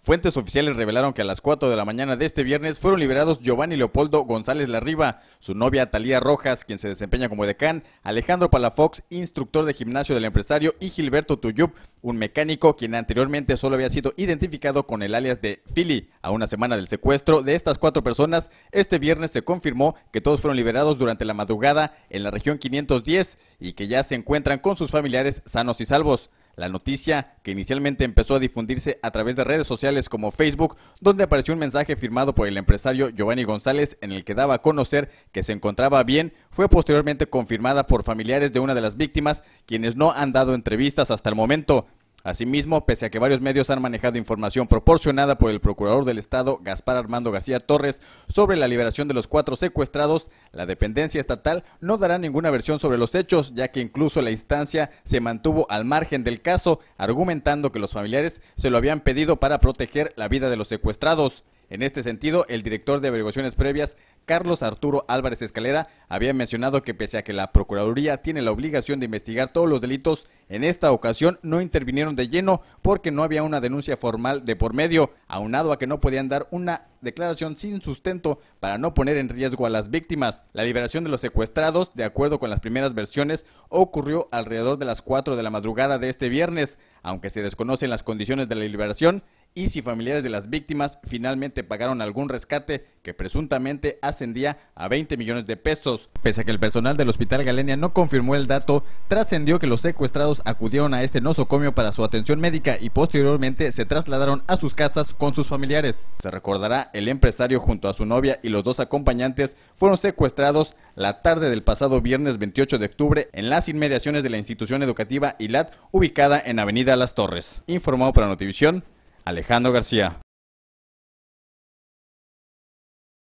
Fuentes oficiales revelaron que a las 4 de la mañana de este viernes fueron liberados Giovanni Leopoldo González Larriba, su novia Talía Rojas, quien se desempeña como decán, Alejandro Palafox, instructor de gimnasio del empresario, y Gilberto Tuyup, un mecánico quien anteriormente solo había sido identificado con el alias de Philly. A una semana del secuestro de estas 4 personas, este viernes se confirmó que todos fueron liberados durante la madrugada en la región 510 y que ya se encuentran con sus familiares sanos y salvos. La noticia, que inicialmente empezó a difundirse a través de redes sociales como Facebook, donde apareció un mensaje firmado por el empresario Giovanni González en el que daba a conocer que se encontraba bien, fue posteriormente confirmada por familiares de una de las víctimas, quienes no han dado entrevistas hasta el momento. Asimismo, pese a que varios medios han manejado información proporcionada por el procurador del Estado, Gaspar Armando García Torres, sobre la liberación de los 4 secuestrados, la dependencia estatal no dará ninguna versión sobre los hechos, ya que incluso la instancia se mantuvo al margen del caso, argumentando que los familiares se lo habían pedido para proteger la vida de los secuestrados. En este sentido, el director de averiguaciones previas, Carlos Arturo Álvarez Escalera, había mencionado que pese a que la Procuraduría tiene la obligación de investigar todos los delitos, en esta ocasión no intervinieron de lleno porque no había una denuncia formal de por medio, aunado a que no podían dar una declaración sin sustento para no poner en riesgo a las víctimas. La liberación de los secuestrados, de acuerdo con las primeras versiones, ocurrió alrededor de las 4 de la madrugada de este viernes, aunque se desconocen las condiciones de la liberación y si familiares de las víctimas finalmente pagaron algún rescate que presuntamente ascendía a 20 millones de pesos. Pese a que el personal del Hospital Galenia no confirmó el dato, trascendió que los secuestrados acudieron a este nosocomio para su atención médica y posteriormente se trasladaron a sus casas con sus familiares. Se recordará, el empresario junto a su novia y los 2 acompañantes fueron secuestrados la tarde del pasado viernes 28 de octubre en las inmediaciones de la institución educativa ILAT, ubicada en Avenida Las Torres. Informó para Notivisión Alejandro García.